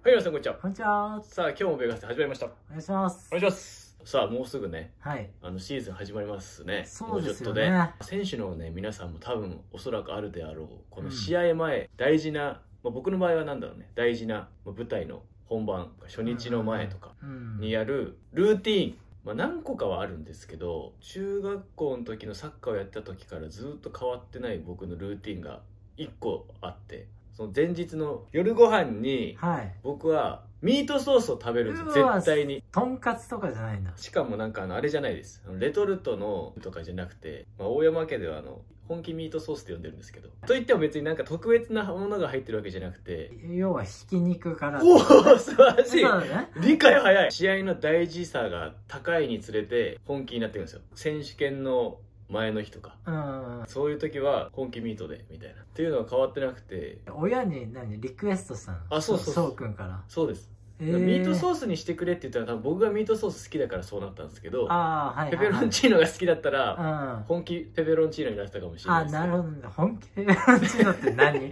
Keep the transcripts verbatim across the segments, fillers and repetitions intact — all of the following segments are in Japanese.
はい、皆さんこんにちは。 こんにちは。 さあ、今日もベガスで始まりました。おお願いします。 願いします。さあ、もうすぐね、 はい。 あのシーズン始まりますね。 そうですよね。 もうちょっとで。選手のね、皆さんも多分おそらくあるであろう、この試合前、うん、大事な、まあ、僕の場合はなんだろうね、大事な舞台の本番、初日の前とかにやるルーティーン。まあ、何個かはあるんですけど、中学校の時のサッカーをやった時からずっと変わってない僕のルーティーンがいっこあって、その前日の夜ご飯に僕はミートソースを食べるんですよ、絶対に。 とんかつとかじゃないんだ。 しかもなんかあのあれじゃないです、レトルトのとかじゃなくて、まあ、大山家ではあの本気ミートソースって呼んでるんですけど、といっても別になんか特別なものが入ってるわけじゃなくて、 要はひき肉から。 おお素晴らしい、 ね、 理解早い。試合の大事さが高いにつれて本気になってるんですよ。選手権の前の日とか、うん、そういう時は本気ミートでみたいなっていうのは変わってなくて、 親に何リクエストしたの？あ、 そうそうそう、翔くんからそうです。ミートソースにしてくれって言ったら多分僕がミートソース好きだからそうなったんですけど、あ、はいはいはい、ペペロンチーノが好きだったら、うん、本気ペペロンチーノになってたかもしれないです。 あ、なるほどね。本気ペペロンチーノって何？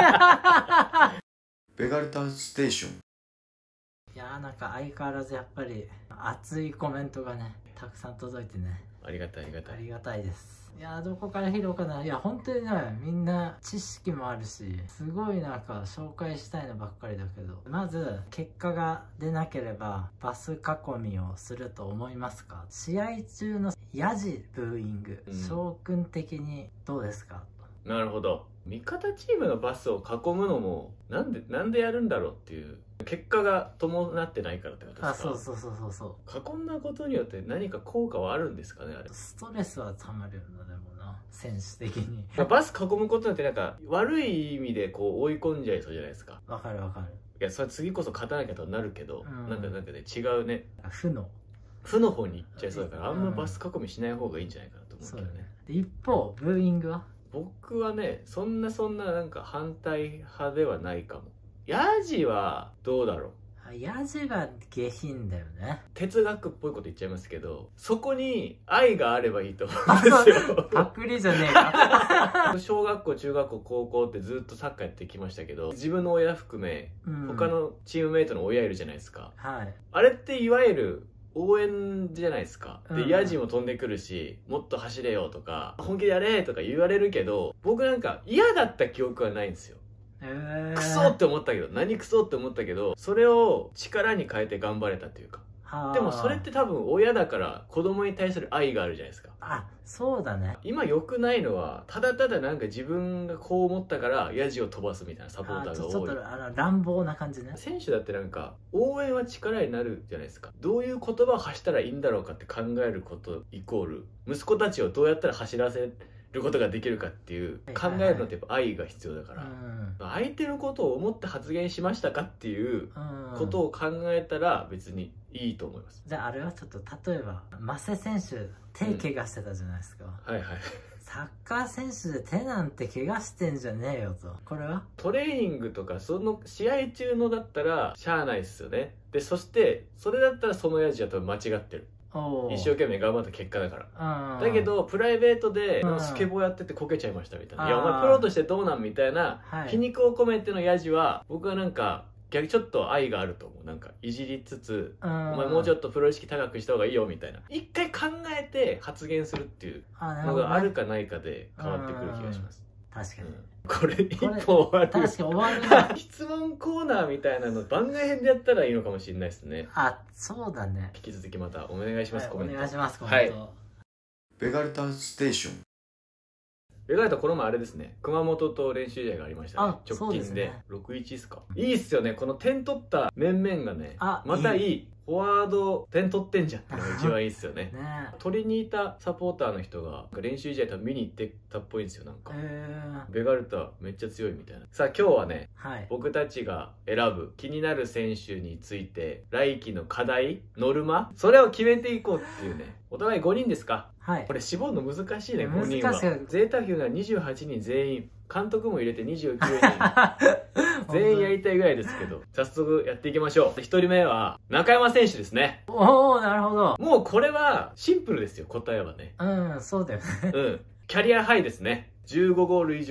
ベガルタステーション。 いやー、なんか相変わらずやっぱり熱いコメントがねたくさん届いてね、 ありがたいありがたいありがたいです。いやー、どこから拾うかな。いや本当にね、みんな知識もあるし、すごいなんか紹介したいのばっかりだけど、まず結果が出なければバス囲みをすると思いますか？試合中のヤジブーイング、翔くん的にどうですか？ なるほど。味方チームのバスを囲むのもなんでなんでやるんだろうっていう、結果が伴ってないからってことですか？ あ、そうそうそうそうそう。 囲んだことによって何か効果はあるんですかね？あれストレスはたまるよな、でもな、選手的に。 バス囲むことによってなんか悪い意味でこう追い込んじゃいそうじゃないですか。 わかるわかる。 いや、それ次こそ勝たなきゃとなるけど、うん、なんかなんかね違うね、 負の負の方に行っちゃいそうだから、あんまバス囲みしない方がいいんじゃないかなと思うけどね。 うん、一方ブーイングは僕はね、そんなそんななんか反対派ではないかも。ヤジはどうだろう。ヤジは下品だよね。 哲学っぽいこと言っちゃいますけど、そこに愛があればいいと思うんですよ。 パクリじゃねえか。 小学校中学校高校ってずっとサッカーやってきましたけど、自分の親含め、うん、他のチームメイトの親いるじゃないですか、はい、あれっていわゆる応援じゃないですか。で、ヤジも飛んでくるし、もっと走れよとか本気でやれとか言われるけど、僕なんか嫌だった記憶はないんですよ。えー、クソって思ったけど、何クソって思ったけど、それを力に変えて頑張れたというか。でもそれって多分親だから子供に対する愛があるじゃないですか。 あ、そうだね。 今良くないのはただただなんか自分がこう思ったからヤジを飛ばすみたいなサポーターが多い。 ちょっとあの乱暴な感じね。 選手だってなんか応援は力になるじゃないですか。どういう言葉を発したらいいんだろうかって考えることイコール、息子たちをどうやったら走らせることができるかっていう考えるのってやっぱ愛が必要だから、相手のことを思って発言しましたかっていうことを考えたら別にいいと思います。 じゃああれはちょっと例えばマセ選手手怪我してたじゃないですか、 うん、はいはい。 サッカー選手で手なんて怪我してんじゃねえよと。これはトレーニングとかその試合中のだったらしゃあないっすよね。でそしてそれだったらそのヤジは多分間違ってる、一生懸命頑張った結果だから。だけどプライベートでスケボーやっててこけちゃいましたみたいな、いやお前プロとしてどうなんみたいな皮肉を込めてのヤジは僕はなんか逆にちょっと愛があると思う。なんかいじりつつ、お前もうちょっとプロ意識高くした方がいいよみたいな、一回考えて発言するっていうのがあるかないかで変わってくる気がします。 確かに、うん、 これ一本終わる。 確かに終わるな。 質問コーナーみたいなの番外編でやったらいいのかもしれないですね。 あ、そうだね。 引き続きまたお願いします、はい、コメントお願いします。コメント、はい、 ベガルタステーション。 ベガルタこの前あれですね、熊本と練習試合がありましたね。直近でろくたいいちですか。いいっすよね、この点取った面々がね、またいい。いいフォワード点取ってんじゃんっていうのが一番いいっすよね。ね、取りにいたサポーターの人が練習試合多分見に行ってたっぽいんですよ。なんかベガルタめっちゃ強いみたいな。さあ今日はね、はい、僕たちが選ぶ気になる選手について来季の課題ノルマ、それを決めていこうっていうね。お互いごにんですか、はい、これ絞るの難しいね。ごにんは贅沢がにじゅうはちにん全員、監督も入れてにじゅうきゅうにん全員やりたいぐらいですけど、早速やっていきましょう。ひとりめは中山選手ですね。 おお、なるほど。 もうこれはシンプルですよ、答えはね。 うん、そうだよね。 うん、キャリアハイですね。じゅうごゴール以上。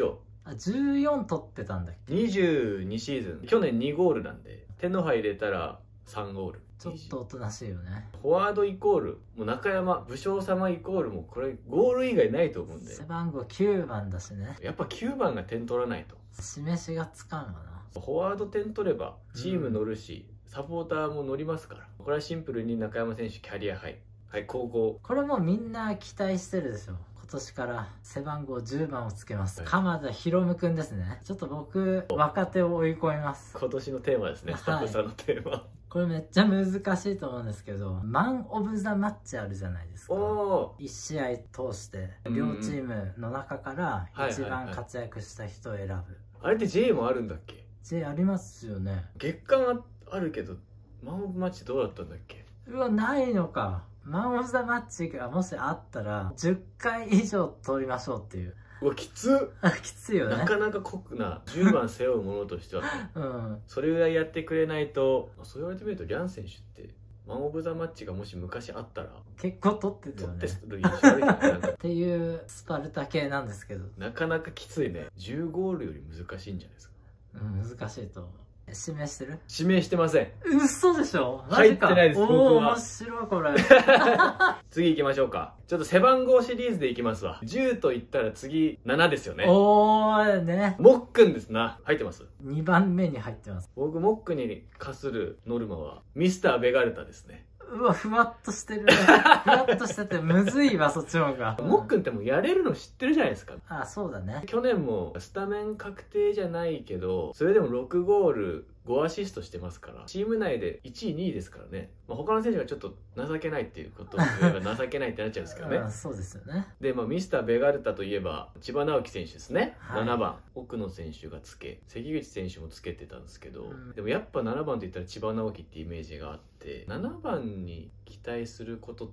あ、じゅうよん取ってたんだっけ。 にじゅうにシーズン、去年にゴールなんで、天皇杯入れたらさんゴール。 ちょっとおとなしいよね。 フォワードイコール、もう中山、武将様イコール、もうこれ、ゴール以外ないと思うんで。 背番号きゅうばんだしね。 やっぱきゅうばんが点取らないと。 示しがつかんわな。 フォワード点取れば、チーム乗るし、うん、サポーターも乗りますから。これはシンプルに中山選手、キャリアハイ。はい、高校。 これもみんな期待してるでしょ。今年から背番号じゅうばんをつけます、はい、鎌田博夢くんですね。ちょっと僕若手を追い込みます。 今年のテーマですね、スタッフさんのテーマ、はい、 これめっちゃ難しいと思うんですけど、マン・オブ・ザ・マッチあるじゃないですか。いち試合通して両チームの中から一番活躍した人を選ぶ。 あれって J もあるんだっけ？ J ありますよね。 月間 あ, あるけどマン・オブ・マッチどうだったんだっけ？ うわ、ないのか。マン・オブ・ザ・マッチがもしあったらじゅっかい以上取りましょうっていう。 うわ、きつっきついよね。 なかなか酷なじゅうばん背負うものとしては、うん、それぐらいやってくれないと。そう言われてみるとリャン選手ってマン・オブ・ザ・マッチがもし昔あったら結構取ってたよね。 取ってる印象あるよねっていうスパルタ系なんですけど、 なかなかきついね。じゅうゴールより難しいんじゃないですか。 うん、難しいと思う。指名してる？ 指名してません。 嘘でしょ？ 入ってないです。僕は。 面白いこれ。 次行きましょうか。ちょっと背番号シリーズで行きますわ。じゅうと言ったら次ななですよね。 おーね。 モックンですな。入ってます。 にばんめに入ってます。 僕モックに課するノルマはミスターベガルタですね。 うわ、ふわっとしてるね。ふわっとしててむずいわ、そっちの方が。 モックンってもうやれるの知ってるじゃないですか。 ああ、そうだね。 去年もスタメン確定じゃないけど、それでもろくゴールごアシストしてますから、チーム内でいちいにいですからね。まあ、他の選手がちょっと情けないっていうことを言えば情けないってなっちゃうんですけどね。 そうですよね。 で、まあ、ミスターベガルタといえば千葉直樹選手ですね、はい、ななばん奥野選手がつけ、関口選手もつけてたんですけど、うん、でもやっぱななばんといったら千葉直樹ってイメージがあって、ななばんに期待することって、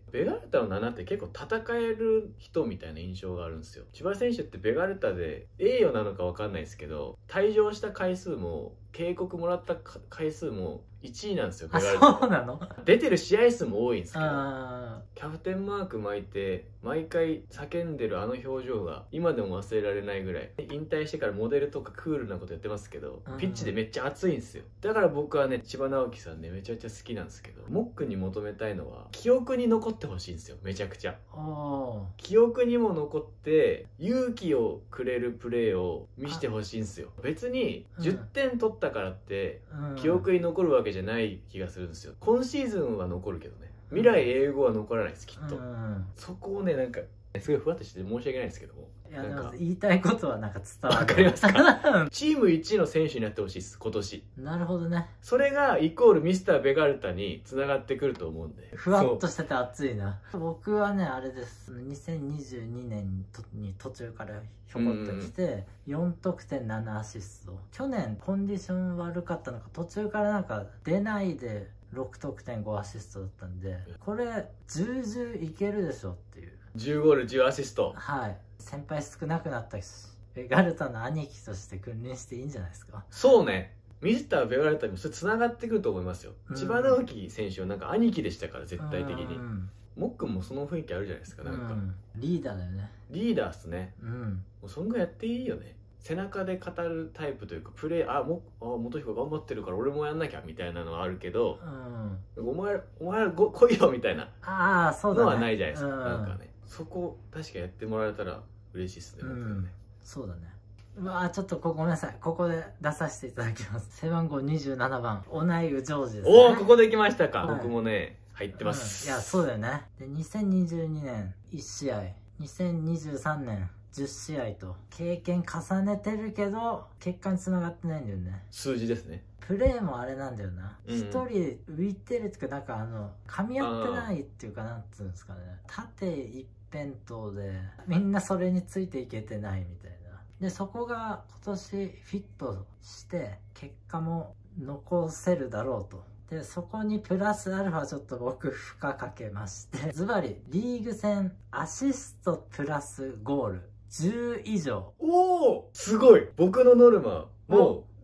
ベガルタのななって結構戦える人みたいな印象があるんですよ。千葉選手ってベガルタで栄誉なのか分かんないですけど、退場した回数も警告もらった回数もいちいなんですよ。ベガルタ。 そうなの？ 出てる試合数も多いんですけど、キャプテンマーク巻いて毎回叫んでるあの表情が今でも忘れられないぐらい。引退してからモデルとかクールなことやってますけど、ピッチでめっちゃ熱いんですよ。だから僕はね、千葉直樹さんね、めちゃくちゃ好きなんですけど、モックに求めたいのは記憶に残ってほしいんですよ。めちゃくちゃ記憶にも残って勇気をくれるプレーを見せてほしいんですよ。別にじゅってん取ったからって記憶に残るわけじゃない気がするんですよ。今シーズンは残るけどね、未来英語は残らないです、きっと。そこをね、なんかすごいふわっとして申し訳ないですけども、 いや、でも言いたいことはなんか伝わる。 わかりますか？チームいちいの選手になってほしいです今年。 なるほどね。それがイコールミスターベガルタにつながってくると思うんで、 ふわっとしてて熱いな。僕はね、あれです、にせんにじゅうにねんに途中からひょこっと来てよんとくてんななアシスト。去年コンディション悪かったのか途中からなんか出ないでろくとくてんごアシストだったんで、これじゅうじゅういけるでしょっていう。 じゅうゴールじゅうアシスト。 はい、先輩少なくなったし、ベガルタの兄貴として君臨していいんじゃないですか。 そうね、ミスターベガルタにもそれつながってくると思いますよ。うん、千葉直樹選手はなんか兄貴でしたから、絶対的に。うん、モックンもその雰囲気あるじゃないですか。なんか、うん、 リーダーだよね。 リーダーっすね。うん、もうそんぐらいやっていいよね。背中で語るタイプというか、プレー、あ、もあ元彦頑張ってるから俺もやんなきゃみたいなのはあるけど、うん、お前お前ご来いよみたいなのはないじゃないですか。なんかね、そこ確かやってもらえたら嬉しいですね。うん、ね、 そうだね。うわー、ちょっとこごめんなさい、ここで出させていただきます。背番号にじゅうななばんオナイウジョージですね。 おお、ここで来ましたか。はい、僕もね入ってます、 うん、いやそうだよね。でにせんにじゅうにねんいち試合、にせんにじゅうさんねんじゅっしあいと経験重ねてるけど結果につながってないんだよね。 数字ですね。 プレーもあれなんだよな、一、うん、人浮いてるっていうか、なんかあの噛み合ってないっていうか、なんつうんですかね、縦一辺倒でみんなそれについていけてないみたいな。でそこが今年フィットして結果も残せるだろうと。でそこにプラスアルファちょっと僕負荷かけまして、ズバリリーグ戦アシストプラスゴールじゅういじょう。 おお、すごい。僕のノルマもう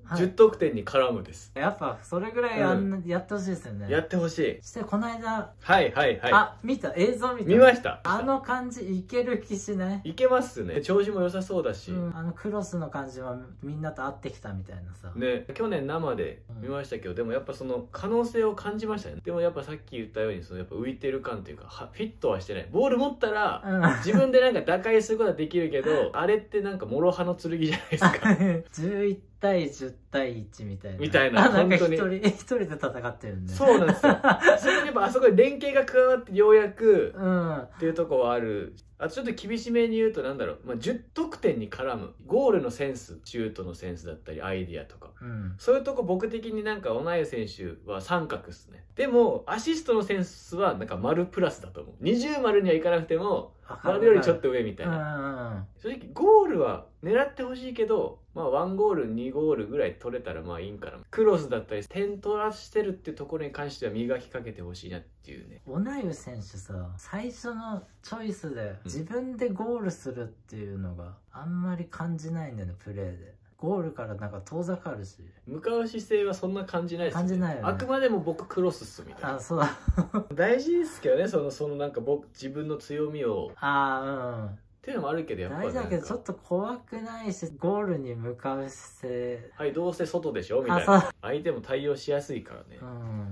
じゅってんに絡むです。 やっぱそれぐらいやん、うん、やってほしいですよね。 やってほしい。 そしてこの間、 はいはいはい。 あ、見た映像見た。 見ました。 あの感じいける気しない？ いけますね。調子も良さそうだし、 うん、あのクロスの感じはみんなと合ってきたみたいなさ。 ね、去年生で見ましたけど、うん、でもやっぱその可能性を感じましたね。でもやっぱさっき言ったようにそのやっぱ浮いてる感というかフィットはしてない。ボール持ったら、うん、自分でなんか打開することはできるけどあれってなんか諸刃の剣じゃないですか。 じゅういちたいじゅうたいいちみたいな。 みたいな。 なんか一人、一人で戦ってるんで。 そうなんですよ。それでやっぱあそこに連携が加わってようやく、うん、っていうところはある。あとちょっと厳しめに言うとなんだろう、まあ、じゅってんに絡むゴールのセンス、シュートのセンスだったりアイディアとか、うん、そういうとこ僕的になんかオナイウ選手は三角っすね。でもアシストのセンスはなんか丸プラスだと思う。二重丸にはいかなくても丸よりちょっと上みたいな。正直ゴールは狙ってほしいけど、まあワンゴールにゴールぐらい取れたらまあいいんかな。クロスだったり点取らしてるっていうところに関しては磨きかけてほしいなっていうね。 オナイウ選手さ、最初のチョイスで自分でゴールするっていうのがあんまり感じないんだよね、プレーで。ゴールからなんか遠ざかるし、 向かう姿勢はそんな感じないですよね。 感じないよね。 あくまでも僕クロスっすみたいな。 あ、そうだ。 大事ですけどね、そのそのなんか僕自分の強みを。 ああ、うん。 っていうのもあるけど、やっぱ大事だけどちょっと怖くないし、ゴールに向かう姿勢。 はい、どうせ外でしょみたいな。相手も対応しやすいからね。うん。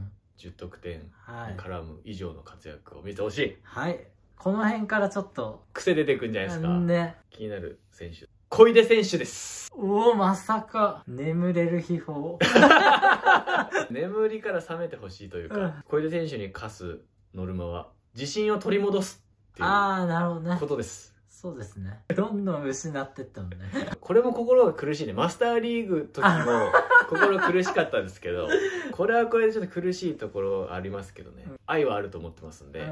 じゅってんに絡む以上の活躍を見てほしい。 はい。この辺からちょっと癖出てくんじゃないですか。 ね。 気になる選手。小出選手です。 おお、まさか眠れる秘宝。 眠りから覚めてほしいというか、うん、小出選手に課すノルマは自信を取り戻すっていうああ、なるほどね。 ことです。 そうですね。どんどん失ってったもんね。 これも心が苦しいね。マスターリーグ時も心苦しかったんですけど、これはこれでちょっと苦しいところありますけどね。うん、愛はあると思ってますんで。うん、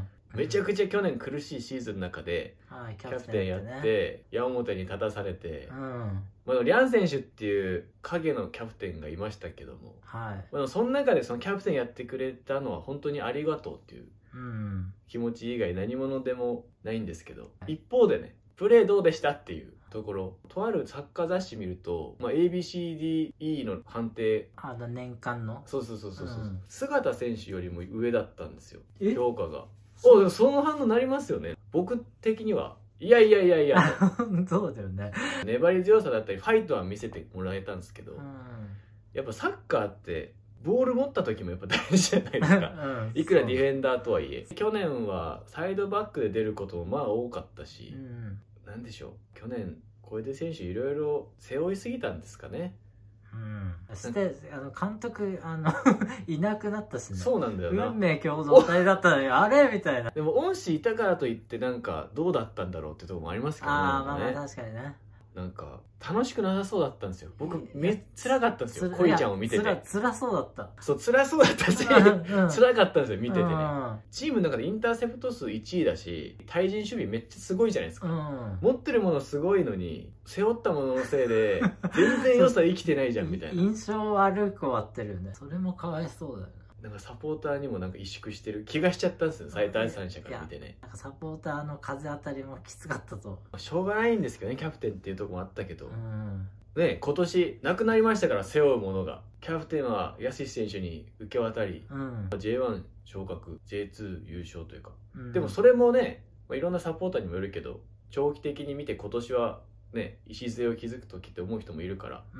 めちゃくちゃ去年苦しいシーズンの中でキャプテンやって矢面に立たされて、うん、まあリャン選手っていう影のキャプテンがいましたけども、はい、まあその中でそのキャプテンやってくれたのは本当にありがとうっていう気持ち以外何者でもないんですけど、一方でね、プレーどうでしたっていうところ、とあるサッカー雑誌見ると、まあ、エービーシーディーイー の判定、 あの年間のそうそうそうそうそう、うん、姿選手よりも上だったんですよ、評価が。お、その反応なりますよね。僕的にはいやいやいやいやそうだよね。 粘り強さだったりファイトは見せてもらえたんですけど、うん、やっぱサッカーってボール持った時もやっぱ大事じゃないですか、うん、いくらディフェンダーとはいえ。去年はサイドバックで出ることもまあ多かったし、うん、なんでしょう、去年小出選手いろいろ背負いすぎたんですかね。 うん、してあの監督あのいなくなったしね。 そうなんだよな。 運命共同体だったのにあれみたいな。 でも恩師いたからといってなんかどうだったんだろうってところもありますけどね。 ああ、まあまあ確かにね。 なんか楽しくなさそうだったんですよ。僕めっちゃ辛かったんですよ、恋ちゃんを見てて。 つらそうだった。 そう、辛そうだったし、うん、辛かったんですよ、見ててね、うん、チームの中でインターセプト数いちいだし、対人守備めっちゃすごいじゃないですか、うん、持ってるものすごいのに背負ったもののせいで全然良さ生きてないじゃんみたいな印象悪く終わってるよね。それもかわいそうだよね。 なんかサポーターにもなんか萎縮してる気がしちゃったんですよ、第三者から見てね。 なんかサポーターの風当たりもきつかったと。 しょうがないんですけどね、キャプテンっていうところもあったけど、うん、ね、今年なくなりましたから、背負うものが。キャプテンはヤシス選手に受け渡り、うん、ジェイワン 昇格 ジェイツー 優勝というか、うん、でもそれもね、まあ、いろんなサポーターにもよるけど、長期的に見て今年はね、礎を築く時って思う人もいるから、うん、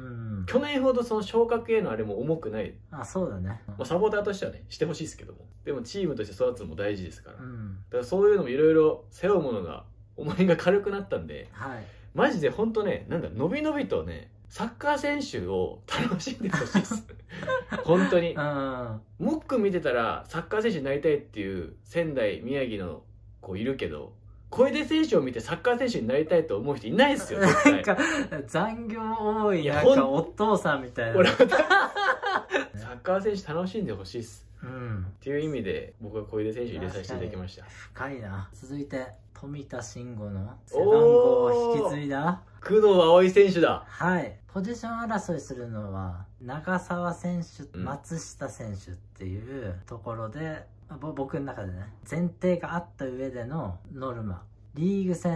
去年ほどその昇格へのあれも重くない。 あ、そうだね、 まあ、サポーターとしてはねしてほしいですけども、でもチームとして育つのも大事ですから、うん、だからそういうのもいろいろ背負うものが重りが軽くなったんで、はい、マジで本当ね、なんだ、のびのびとねサッカー選手を楽しんでほしいです本当に。もっくん見てたらサッカー選手になりたいっていう仙台宮城の子いるけど、小出選手を見てサッカー選手になりたいと思う人いないですよ。 なんか残業多い、なんかお父さんみたいな。 サッカー選手楽しんでほしいっす、うん、っていう意味で僕は小出選手入れさせていただきました。 深いな。続いて富田慎吾の背番号を引き継いだ工藤葵選手だ。 はい、ポジション争いするのは長澤選手、うん、松下選手っていうところで、僕の中でね、前提があった上でのノルマ。リーグ戦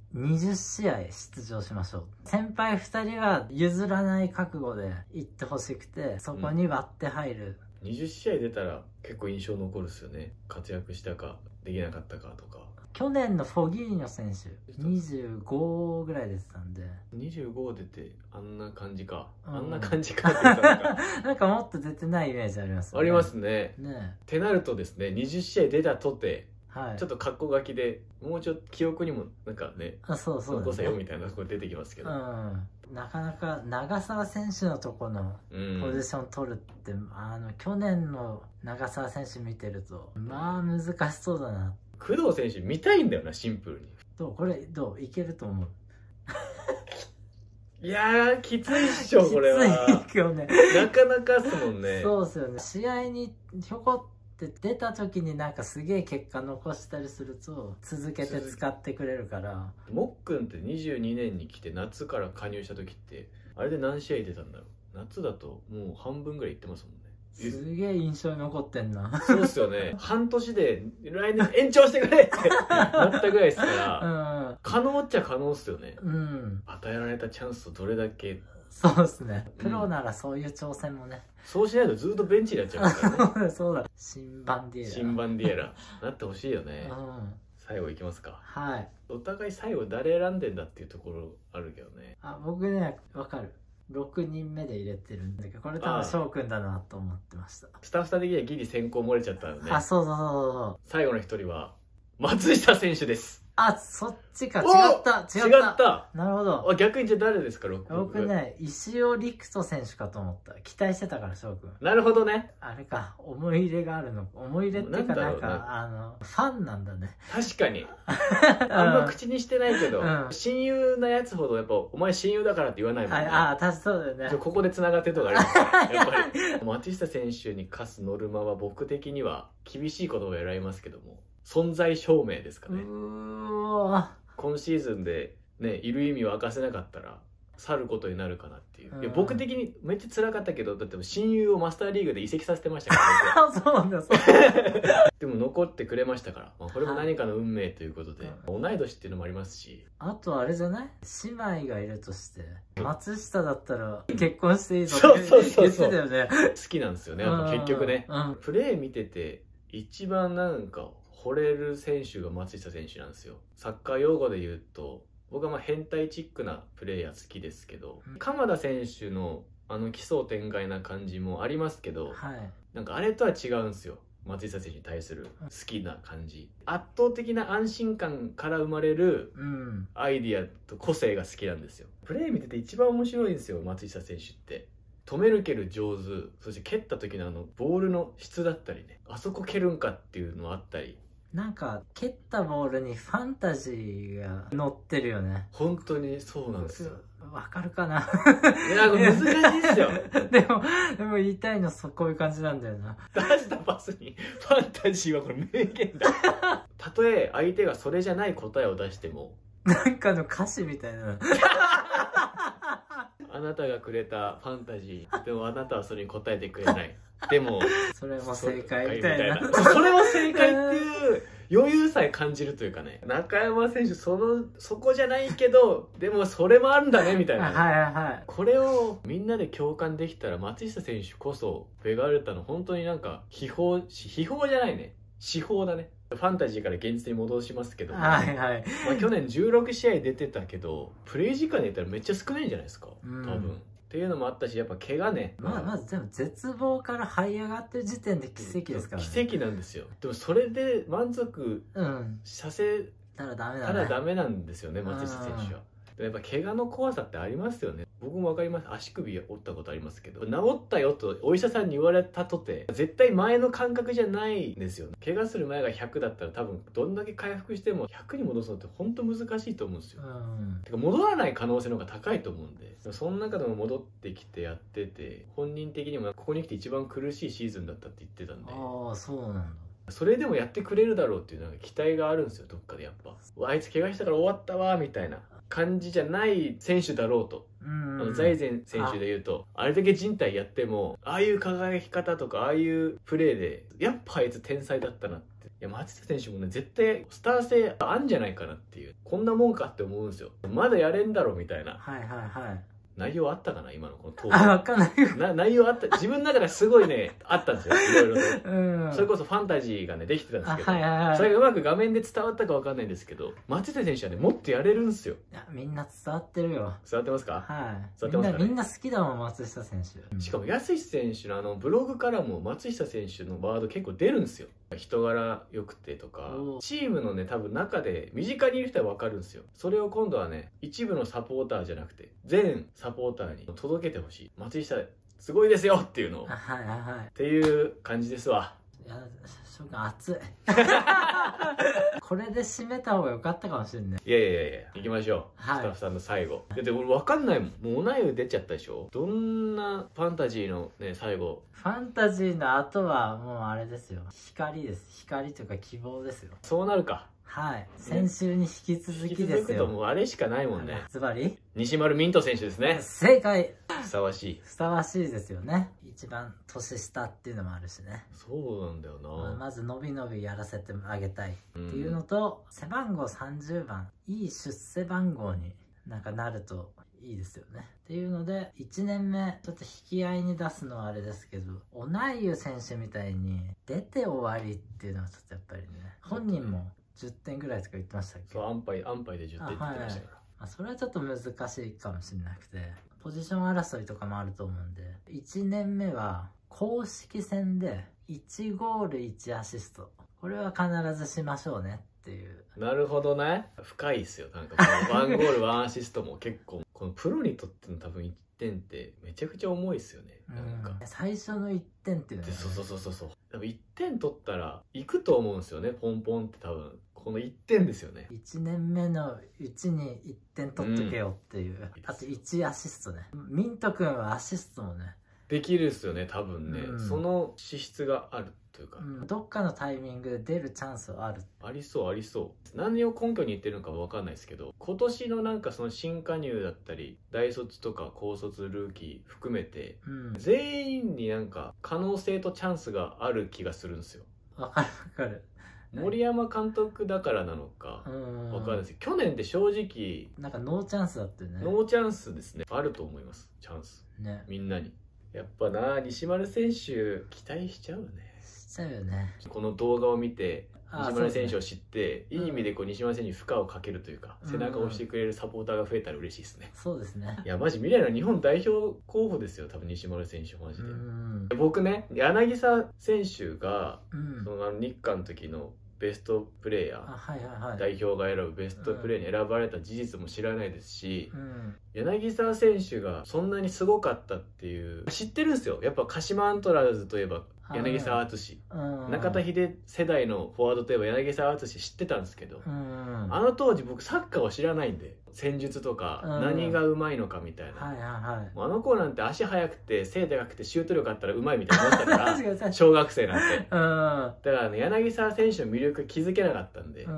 にじゅっしあい出場しましょう。先輩ふたりは譲らない覚悟で行ってほしくて、そこに割って入る、 うん、にじゅっしあい出たら結構印象残るっすよね。活躍したかできなかったかとか。 去年のフォギーニョ選手にじゅうごぐらい出てたんで、 にじゅうご出てあんな感じか、うん、あんな感じかって言ったのかなんかもっと出てないイメージありますよね。 ありますね。 ねってなるとですね、にじゅっしあい出たとて、 はい、 ちょっと格好書きでもうちょっと記憶にもなんかね、 あ、そうそう、ね、 残せよみたいなところ出てきますけど、 うん、なかなか長澤選手のとこのポジション取るって、うん、あの去年の長澤選手見てるとまあ難しそうだな。 工藤選手見たいんだよな、シンプルに。 どうこれどういけると思ういやーきついっしょこれは。 きついよね、 なかなかっすもんね。 そうっすよね。試合にひょこって出た時になんかすげえ結果残したりすると続けて使ってくれるから。 もっくんってにじゅうにねんに来て夏から加入した時ってあれで何試合出たんだろう。夏だともう半分ぐらいいってますもんね。 すげえ印象に残ってんな。 そうっすよね。半年で来年延長してくれってなったぐらいですから、うん、可能っちゃ可能っすよね、うん、与えられたチャンスとどれだけ。 そうっすね、プロならそういう挑戦もね、うん、 そうしないとずっとベンチになっちゃうからね。 そうだ、新バンディエラ新バンディエラなってほしいよね、 うん、 最後いきますか。 はい。 お互い最後誰選んでんだっていうところあるけどね。 あ、僕ね分かる。ろくにんめで入れてるんだけど、これ多分翔くんだなと思ってました。 スタッフさん的にはギリ先行漏れちゃったので、 あ、そうそうそうそう。 最後の一人は松下選手です。 あ、そっちか。違った違った違った。 なるほど。 あ、逆にじゃあ誰ですか。 僕ね、石尾陸人選手かと思った。期待してたから翔くん。 なるほどね。 あれか、思い入れがあるの。思い入れっていうかなんかあのファンなんだね。 確かにあんま口にしてないけど、うん、親友なやつほどやっぱお前親友だからって言わないもんね。 ああ、確かにそうだよね。 ここで繋がってるとこありますからやっぱり松下選手に課すノルマは僕的には厳しい言葉を選びますけども、存在証明ですかね。うーわ、今シーズンでねいる意味を明かせなかったら去ることになるかなっていう、うん、いや僕的にめっちゃ辛かったけど、だって親友をマスターリーグで移籍させてましたからそうなんだ、そうなんだでも残ってくれましたから、まあ、これも何かの運命ということで、はい、同い年っていうのもありますし、 あとあれじゃない、姉妹がいるとして松下だったら結婚していいぞって言ってたよね。 好きなんですよね、やっぱ結局ね、うん、プレー見てて一番なんか惚れる選手が松下選手なんですよ。サッカー用語で言うと僕はまあ変態チックなプレーヤー好きですけど、うん、鎌田選手のあの奇想天外な感じもありますけど、はい、なんかあれとは違うんですよ。松下選手に対する好きな感じ、圧倒的な安心感から生まれるアイディアと個性が好きなんですよ。プレー見てて一番面白いんですよ、松下選手って。止める蹴る上手、そして蹴った時のあのボールの質だったりね、あそこ蹴るんかっていうのもあったり、 なんか蹴ったボールにファンタジーが乗ってるよね。 本当にそうなんですよ。 わかるかな。 いや、難しいっすよ。 でもでも言いたいのそうこういう感じなんだよな。 出したパスにファンタジーはこれ名言だ。たとえ相手がそれじゃない答えを出しても、 なんかの歌詞みたいな。 あなたがくれたファンタジー、でもあなたはそれに答えてくれない。でもそれも正解みたいな。 それも正解っていう余裕さえ感じるというかね。中山選手そのそこじゃないけどでもそれもあるんだねみたいな、ね、 はいはいはい。 これをみんなで共感できたら松下選手こそベガルタの本当になんか秘宝秘宝じゃないね、司法だね。ファンタジーから現実に戻しますけど、 はいはい、 まあ去年じゅうろくしあい出てたけどプレイ時間で言ったらめっちゃ少ないんじゃないですか、多分。っていうのもあったし、やっぱ怪我ね。 まあまずでも絶望から這い上がってる時点で奇跡ですからね。 奇跡なんですよ。でもそれで満足させたらダメなんですよね、松下選手は。やっぱ怪我の怖さってありますよね。僕も分かります。足首折ったことありますけど、治ったよとお医者さんに言われたとて絶対前の感覚じゃないんですよ。怪我する前がひゃくだったら多分どんだけ回復してもひゃくに戻すのって本当難しいと思うんですよ。てか戻らない可能性の方が高いと思うんで、その中でも戻ってきてやってて、本人的にもここに来て一番苦しいシーズンだったって言ってたんで。 ああ、そうなんだ。 それでもやってくれるだろうっていうなんか期待があるんですよ、どっかで。やっぱあいつ怪我したから終わったわみたいな感じじゃない選手だろうと。あの財前選手でいうと あ, あれだけ人体やってもああいう輝き方とかああいうプレーでやっぱあいつ天才だったなっていや松下選手もね絶対スター性あんじゃないかなっていう、こんなもんかって思うんですよ。まだやれんだろみたいな。 はいはいはい。 内容あったかな今のこのトーク。あ、わかんないよ。 な内容あった、自分の中ですごいねあったんですよ、いろいろと、 うん、 それこそファンタジーがねできてたんですけど、 はいはいはい、 それがうまく画面で伝わったかわかんないんですけど、松下選手はねもっとやれるんですよ。 いやみんな伝わってるよ。 伝わってますか？ はい、 伝わってますかね。 みんなみんな好きだもん松下選手、うん、 しかも安選手のあのブログからも松下選手のワード結構出るんですよ。人柄良くてとか、チームのね多分中で身近にいる人は分かるんですよ。それを今度はね一部のサポーターじゃなくて全サポーターに届けてほしい。松下すごいですよっていうのを、 はいはいはい、 っていう感じですわ。 いやしょうが熱いこれで締めた方が良かったかもしれない。 いやいやいやいや行きましょう、はい、スタッフさんの最後。だって俺分かんないもん、もう同い出ちゃったでしょ。どんなファンタジーのね最後。 ファンタジーの後はもうあれですよ、光です。光というか希望ですよ。 そうなるか。 はい、先週に引き続きですよ。 引き続くともうあれしかないもんね。 ズバリ西丸ミント選手ですね。 正解。 ふさわしい。 ふさわしいですよね。一番年下っていうのもあるしね。 そうなんだよな、 まあ、まず伸び伸びやらせてあげたいっていうのと、うん、背番号さんじゅうばんいい出世番号になんかなるといいですよねっていうので、いちねんめちょっと引き合いに出すのはあれですけど、オナイユ選手みたいに出て終わりっていうのはちょっとやっぱりね、本人もじゅってんぐらいとか言ってましたっけ。 そう、安牌安牌でじゅってんって言ってましたから、 あ、それはちょっと難しいかもしれなくて、ポジション争いとかもあると思うんで、いちねんめは公式戦でいちゴールいちアシスト、これは必ずしましょうねっていう。 なるほどね。深いっすよ。なんかこのワンゴールワンアシストも結構このプロにとっての多分いってんってめちゃくちゃ重いっすよね。なんか最初のいってんっていうのは、ね、 そうそうそうそうそう、多分いってん取ったらいくと思うんですよね、ポンポンって。多分このいってんですよね。 いちねんめのうちにいってん取っとけよっていう、うん、あといちアシストね。ミント君はアシストもねできるっすよね多分ね、うん、その資質があるというか、うん、 どっかのタイミングで出るチャンスはある。 ありそうありそう。何を根拠に言ってるのか分かんないですけど、今年のなんかその新加入だったり大卒とか高卒ルーキー含めて、うん、全員になんか可能性とチャンスがある気がするんですよ。 分かる分かる。 森山監督だからなのか分かんないですけど、去年で正直なんかノーチャンスだったよね。 ノーチャンスですね。あると思います、チャンスね、みんなに。やっぱな、西丸選手期待しちゃうね。 しちゃうよね。 この動画を見て西丸選手を知って、ね、いい意味でこう西丸選手に負荷をかけるというか、うん、背中を押してくれるサポーターが増えたら嬉しいですね。 そうですね。 いやマジ未来の日本代表候補ですよ多分西丸選手マジで。うん、僕ね柳沢選手が、うん、そのあの日韓の時のベストプレーヤー、はいはいはい、代表が選ぶベストプレーに選ばれた事実も知らないですし、うん、柳沢選手がそんなにすごかったっていう知ってるんですよ。やっぱ鹿島アントラーズといえば柳沢敦、うん、中田秀世代のフォワードといえば柳沢敦知ってたんですけど、うん、あの当時僕サッカーを知らないんで、戦術とか何がうまいのかみたいな、はいはいはい、あの子なんて足速くて背高くてシュート力あったらうまいみたいな思ったから小学生なんて、うん、だから、ね、柳沢選手の魅力気づけなかったんで、うん、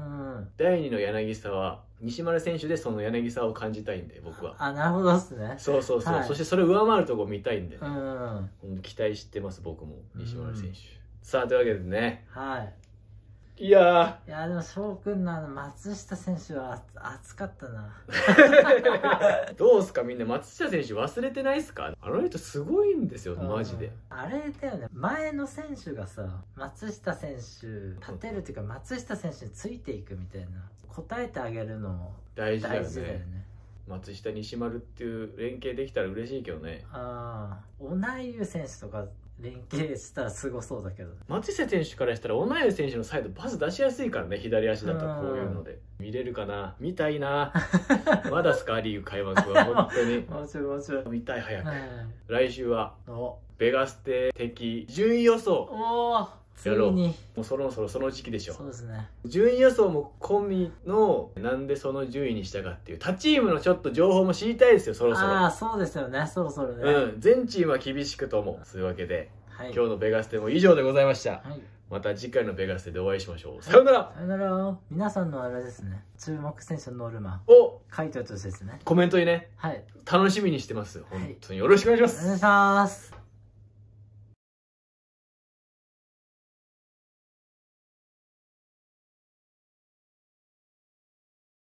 だいにの柳沢西丸選手でその柳沢を感じたいんで僕は。 あ、なるほどっすね。 そうそうそう、はい、そしてそれを上回るところ見たいんで、ね、うん、期待してます僕も西丸選手、うん、さあというわけでね、はい、いやーいやでも翔くんのあの松下選手は熱かったなどうすかみんな、松下選手忘れてないっすか？あの人すごいんですよマジで。 あれだよね、前の選手がさ松下選手立てるっていうか、松下選手についていくみたいな、答えてあげるのも大事だよ ね, だよね。 松下西丸っていう連携できたら嬉しいけどね。 ああ、オナイユ選手とか連携したらすごそうだけど、 松下選手からしたらオナイユ選手のサイドパス出しやすいからね、左足だとこういうので見れるかな、見たいなまだスカーリーグ開幕は本当にもちろんもちろん見たい早く。来週はベガステ的順位予想おやろう。もうそろそろその時期でしょ。 そうですね。 順位予想も込みのなんでその順位にしたかっていう他チームのちょっと情報も知りたいですよ、そろそろ。 ああ、そうですよね、そろそろね。 うん、全チームは厳しくとも。そういうわけで、はい、今日のベガステも以上でございました。はい、また次回のベガステでお会いしましょう。はい、さよなら。 さよなら。皆さんのあれですね、注目選手のノルマを書いておいてほしいですね。 コメントにね、はい、楽しみにしてます。本当によろしくお願いします。 お願いします。